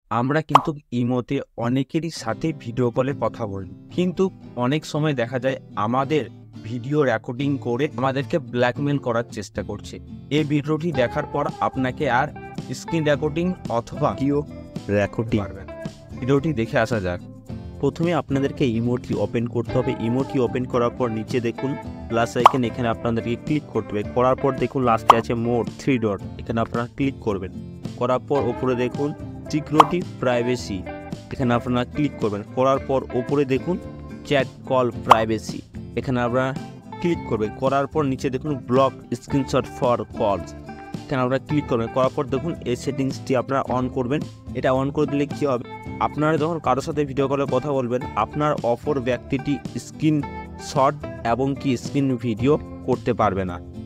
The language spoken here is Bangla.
আমরা কিন্তু ইমোতে অনেকেরই সাথে ভিডিও কলে কথা বলি, কিন্তু অনেক সময় দেখা যায় আমাদের ভিডিও রেকর্ডিং করে আমাদেরকে ব্ল্যাকমেল করার চেষ্টা করছে। এই ভিডিওটি দেখার পর আপনাকে আর স্ক্রিন রেকর্ডিং অথবা ভিডিও রেকর্ডিং পারবেন। ভিডিওটি দেখে আসা যাক। প্রথমে আপনাদেরকে ইমোটি ওপেন করতে হবে। ইমোটি ওপেন করার পর নিচে দেখুন প্লাস আইকন, এখানে আপনাদেরকে ক্লিক করতে হবে। করার পর দেখুন লাস্টে আছে মোর 3 ডট, এখানে আপনারা ক্লিক করবেন। করার পর ওপরে দেখুন সিকিউরিটি প্রাইভেসি, এখানে আপনারা ক্লিক করবেন। করার পর ওপরে দেখুন চ্যাট কল প্রাইভেসি, এখানে আপনারা ক্লিক করবেন। করার পর নিচে দেখুন ব্লক স্ক্রিনশট ফর কলস, এখানে আপনারা ক্লিক করবেন। করার পর দেখুন এই সেটিংসটি আপনারা অন করবেন। এটা অন করে দিলে কী হবে, আপনারা যখন কারোর সাথে ভিডিও কলে কথা বলবেন আপনার অপর ব্যক্তিটি স্ক্রিনশট এবং কি স্ক্রিন ভিডিও করতে পারবে না।